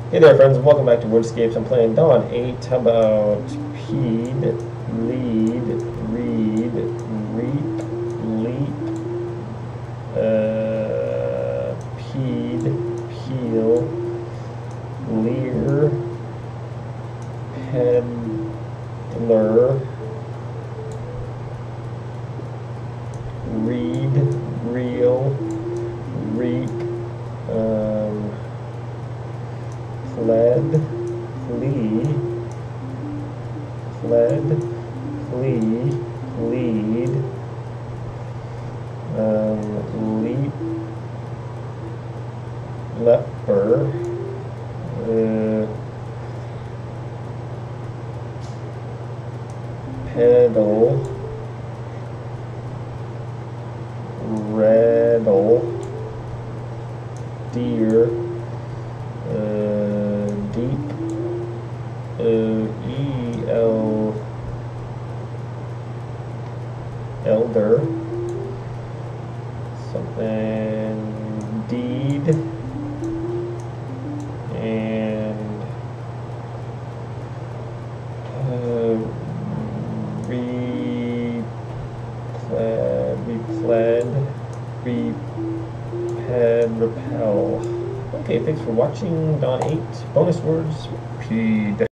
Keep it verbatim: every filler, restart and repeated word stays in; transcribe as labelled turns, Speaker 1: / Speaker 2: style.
Speaker 1: Hey there, friends, and welcome back to WORDSCAPES. I'm playing Dawn eight. How about peed, lead, read, reap, leap, uh, peed, peel, leer, peddler, read, reel, reap, um, fled, flee, fled, flee, lead, um, leap, leper, uh, pedal, rattle, deer, uh, deep, uh, E L, elder, something, deed, and uh, repled, repled, reped, repel. Okay, thanks for watching Dawn eight. Bonus words, P.